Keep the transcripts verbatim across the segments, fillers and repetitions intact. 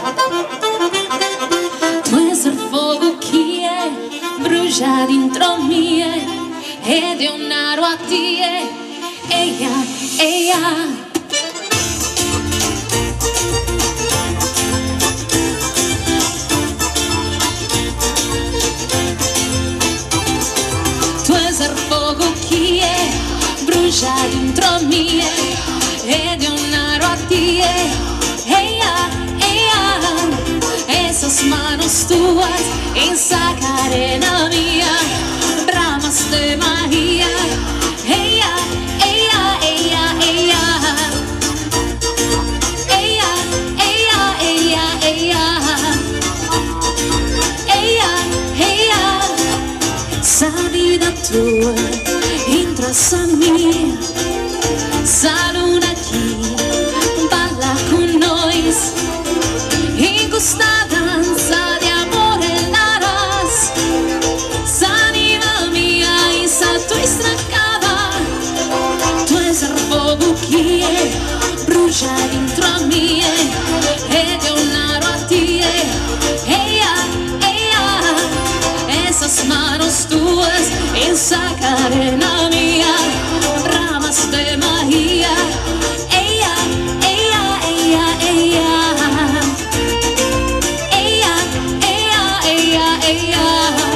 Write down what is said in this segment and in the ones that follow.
Tu és il fogo que é brucia dentro mie ed è un aro a tie, eia, eia. Brucia dentro mie ed è un aro a tie, eia, eia. Esas manos tuas en esa carena mía, bramas de magia, eia, eia, eia, eia. Eia, eia, eia, eia. Eia, eia. Salida tua entras a mí, saluna aquí, balla con nós, en esta danza de amor narras, s'anima mia in sa tua estracada, tu és il fogo que brucia dentro a mí, ed è un aro a ti, eia, eia, esas manos tuas en esa carena mía, ramas de magia, ella, ella, ella, ella, ella, ella, ella, ella,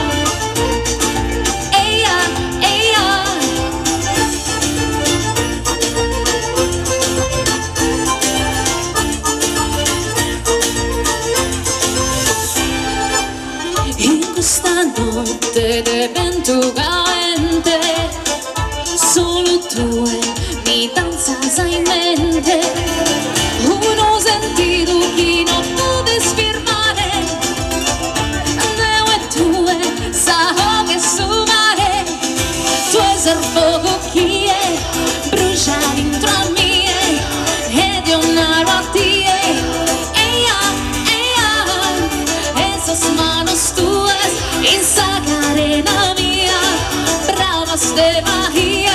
ella, ella. In questa notte de vento caliente, solo tu mi danzas en mente, uno sentido que no puedes firmar, no es tu, sa que su mare, tu es el fuego que brucia dentro a mí, ed è un aro a ti, ella, ella, esas manos tuas en esa carena mía, bravas de magia.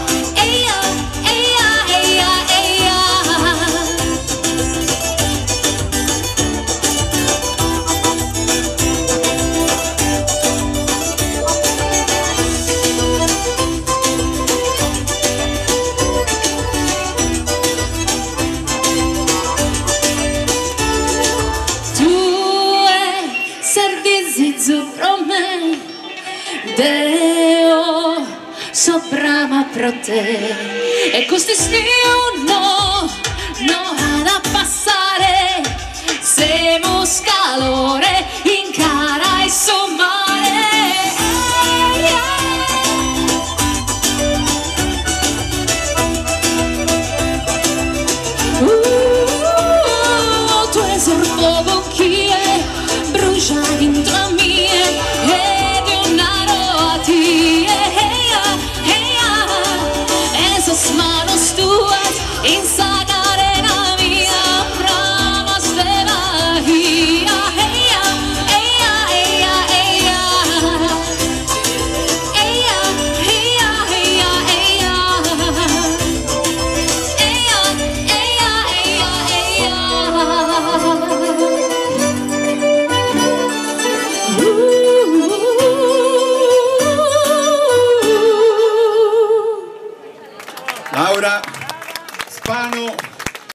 Deo soprama pro te e questo no, no ha da passare, semos calore in cara e su mare, uh, tu es